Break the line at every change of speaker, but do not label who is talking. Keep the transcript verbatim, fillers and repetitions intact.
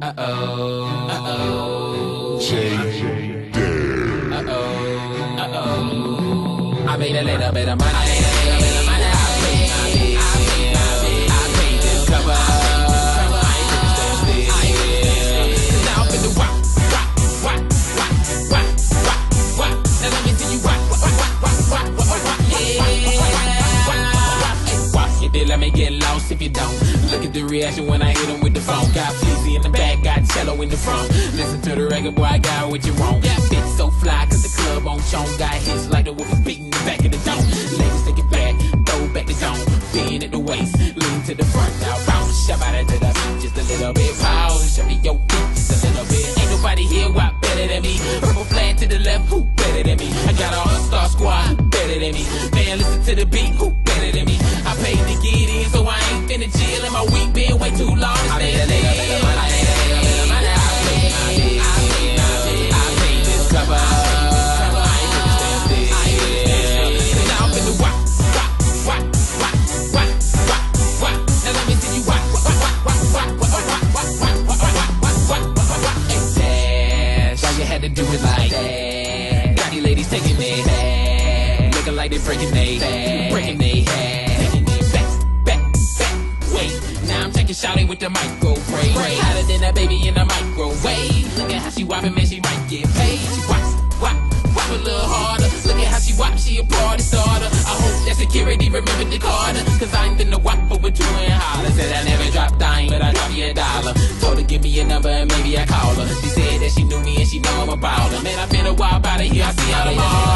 Uh-oh, uh-oh,
J.
uh-oh, uh-oh. I made a little bit of money. I made a little bit of money. I paid, I paid, I paid, I paid, I paid this cover. I ain't finna stand still. I ain't finna stand still. Now I'm finna wop, wop, wop, wop, wop, wop, wop. Now let me see you wop, wop, wop, wop, wop, wop, wop, yeah. Wop, you did let me get lost if you don't. Look at the reaction when I hit him with the phone. Got Fleezy in the back, got cello in the front. Listen to the record, boy, I got what you want. That bitch so fly, cause the club on chon. Got hits like the wolf beating the back of the dome. Ladies take it back, throw back the dome. Being at the waist, lean to the front. Now bounce, shove out into the beat, just a little bit. Pause, shove me your feet, just a little bit. Ain't nobody here why better than me. Purple flag to the left, who better than me? I got all star squad, who better than me? Man, listen to the beat, who better than me? I paid to get in, so I ain't finna chill. And my week been way too long. I made a little bit of money. I made a little bit of money. I paid, I paid, I paid, I paid, I paid this cover. I ain't finna stand still. I ain't finna stand still. Now I'm finna wop, wop, wop, wop, wop, wop, wop. Now let me see you wop, wop, wop, wop, wop, wop, wop, wop, wop, wop, wop, wop, wop, wop. Hey, Dash, why you had to do it like that? Got these ladies taking it back, looking like they breaking they back, breaking they head. Shouty with the microwave, hotter than that baby in the microwave. Look at how she whopping, man, she might get paid. She whops, whop, whop a little harder. Look at how she whop, she a party starter. I hope that security remembered the Carter, cause I ain't been the whop with two and holler. Said I never dropped dime, but I dropped you a dollar. Told her give me a number and maybe I call her. She said that she knew me and she know I'm a baller. Man, I been a while out of here, I see how tomorrow.